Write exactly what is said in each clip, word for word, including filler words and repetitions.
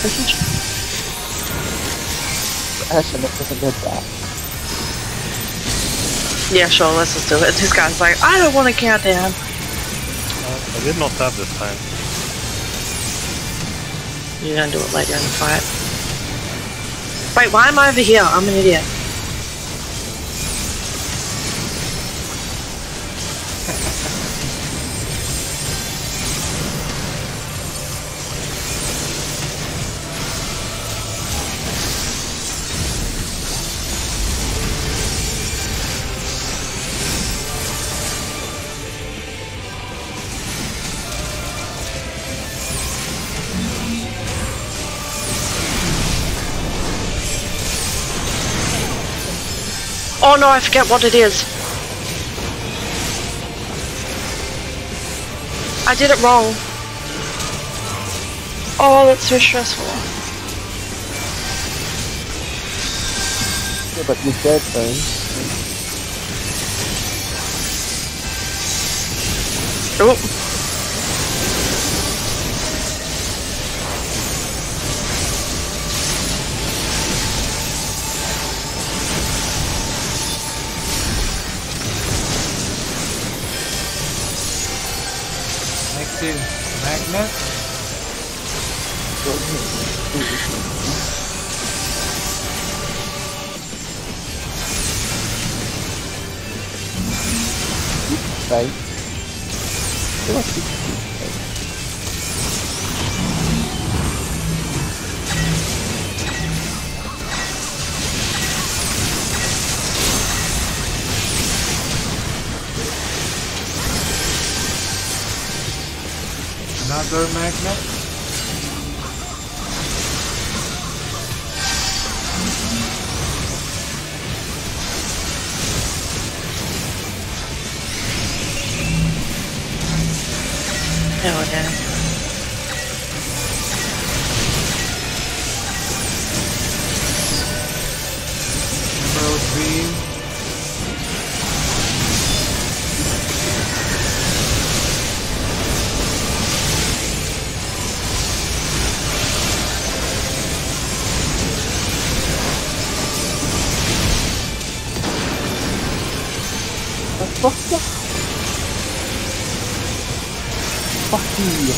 Actually, this is a good bet. Yeah, sure, let's just do it. This guy's like, I don't want to count down. Uh, I did not have this time. You're gonna do it later in the fight. Wait, why am I over here? I'm an idiot. Oh no, I forget what it is. I did it wrong. Oh, that's so stressful. Yeah, but you said so. Oh. Next is magnet. Right. Another magnet. Oh, yeah. Pearl Dream. Fuck yeah. Fuck you.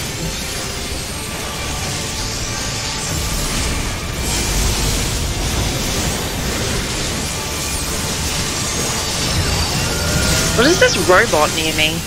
What is this robot near me?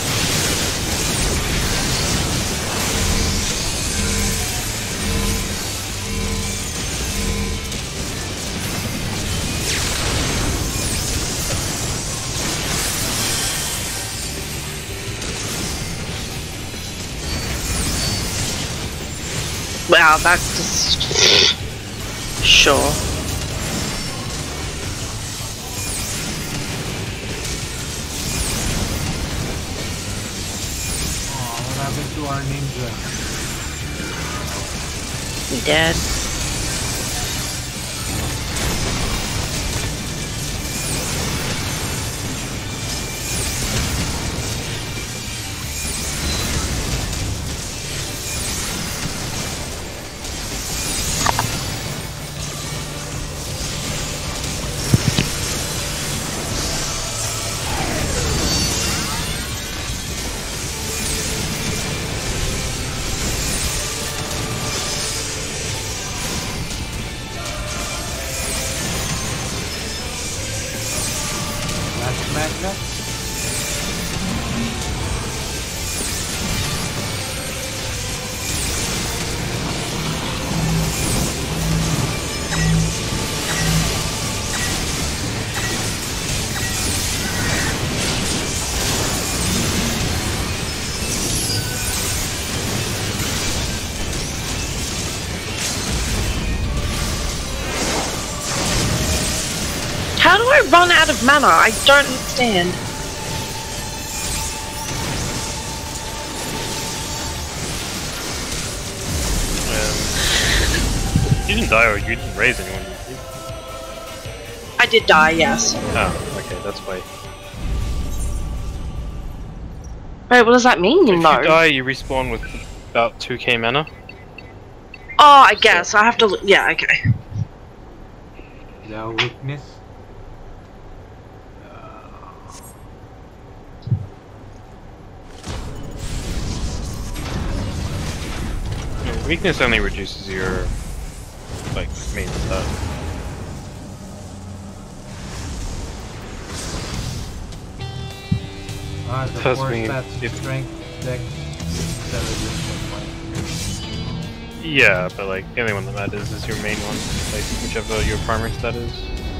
Wow, that's just... Sure. Oh, what happened to our ninja? He dead. Magnet. How do I run out of mana? I don't understand. Um, you didn't die or you didn't raise anyone, did you? I did die, yes. Oh, okay, that's why. Wait, what does that mean, If though? you die, you respawn with about two K mana. Oh, I guess I have to. Look. Yeah. Okay. The weakness. No, weakness only reduces your like main stuff. Ah, the Does four mean stats, if- strength, dex, intelligence, and Yeah, but like the only one that matters is your main one, like whichever your primary stat is.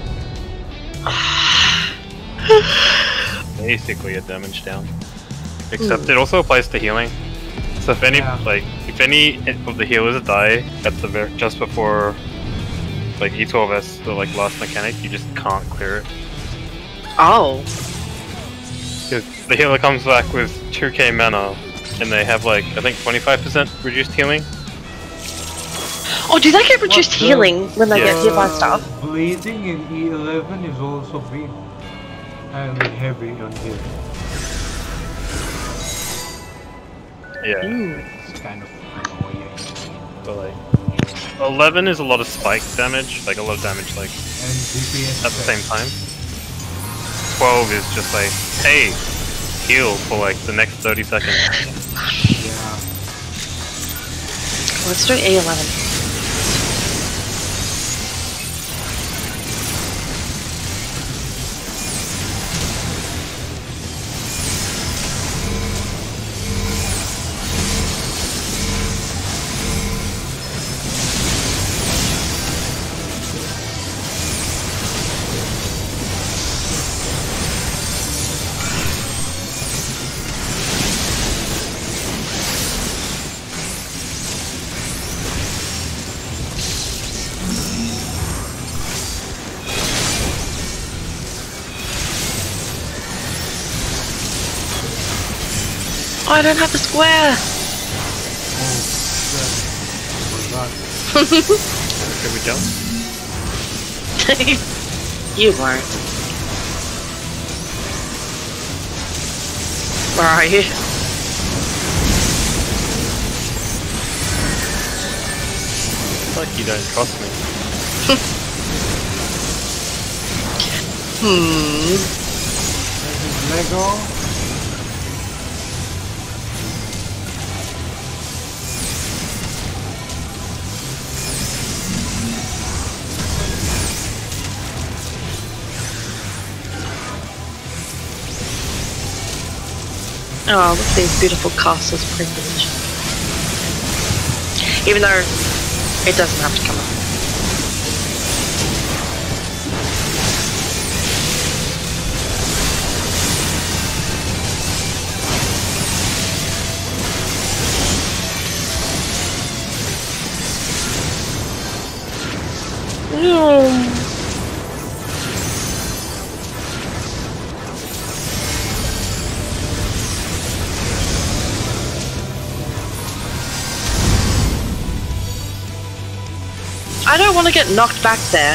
Basically a damage down. Except it also applies to healing. So if any Yeah. like if any of the healers die at the ver just before like E twelve S, the like last mechanic, you just can't clear it. Oh. Because the healer comes back with two K mana and they have like I think twenty-five percent reduced healing. Oh, do they get reduced What the- healing when they Yeah. get hit by Uh, stuff? Bleeding in E eleven is also big and heavy on hit. Yeah. Ooh. It's kind of annoying. But like eleven is a lot of spike damage, like a lot of damage like And D P S at the same time. twelve is just like, hey, heal for like the next thirty seconds. Yeah. Let's do A eleven. Oh, I don't have the square. Oh, shit. Forgot. Can we jump? You weren't. Where are you? It's like you don't trust me. Hmm. This is Lego. Oh, look at these beautiful castles privilege. Even though it doesn't have to come up. No. I don't want to get knocked back there.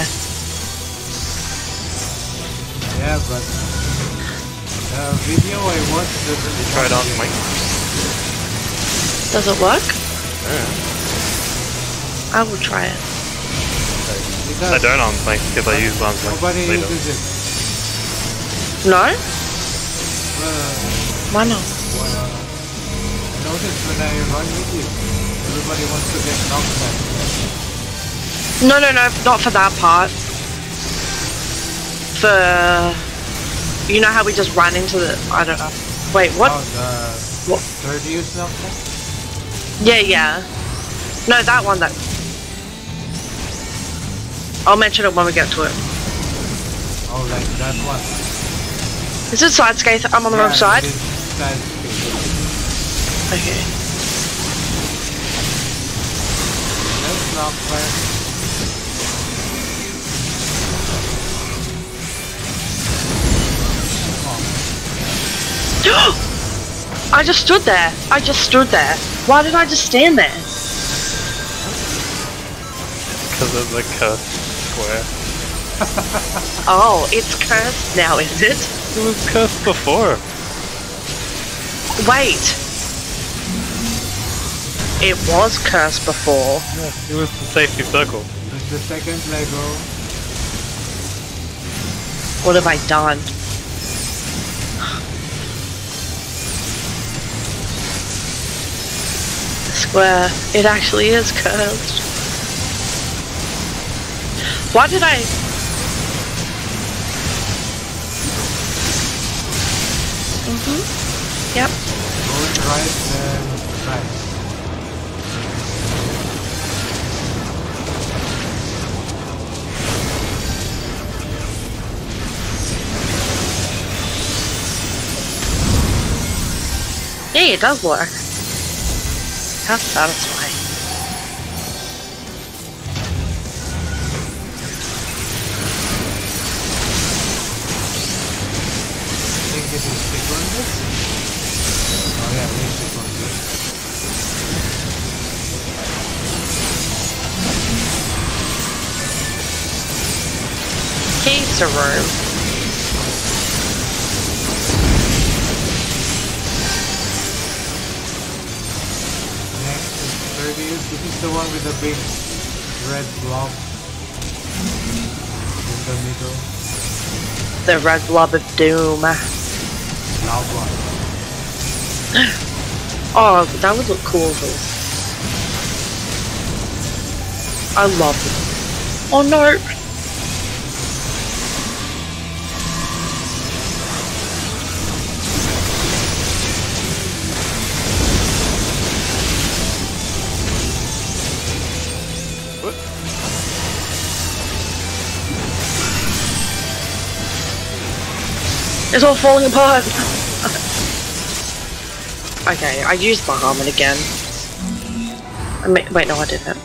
Yeah, but the video I watched doesn't Try it on, Mike. Does it work? Yeah. I will try it. It I does. don't on Mike because I use arms Mike Nobody later. uses it. No? Uh, Why not? well, I noticed when I run with you, everybody wants to get knocked back. No, no, no, not for that part. For... You know how we just ran into the... I don't know. Wait, what? Oh, the What? third use knockback? Yeah, yeah. No, that one, that... I'll mention it when we get to it. Oh, like that one. Is it side skate? I'm on the Yeah, wrong side? it is side skate. Okay. That's knockback. I just stood there. I just stood there. Why did I just stand there? Because of the cursed square. Oh, it's cursed now, is it? It was cursed before. Wait. It was cursed before. Yeah, it was the safety circle. It's the second Lego. What have I done? Square, it actually is cursed. Why did I... Mm-hmm. Yep. Going right, then right. Hey, it does work. How satisfying. I think this is stick on this. Oh yeah, we stick on this. Keys to room. This is the one with the big red blob in the middle. The red blob of doom. Loud one. Oh, that would look cool though. I love it. Oh no! It's all falling apart! Okay, I used Bahamut again. I mean, wait, no I didn't.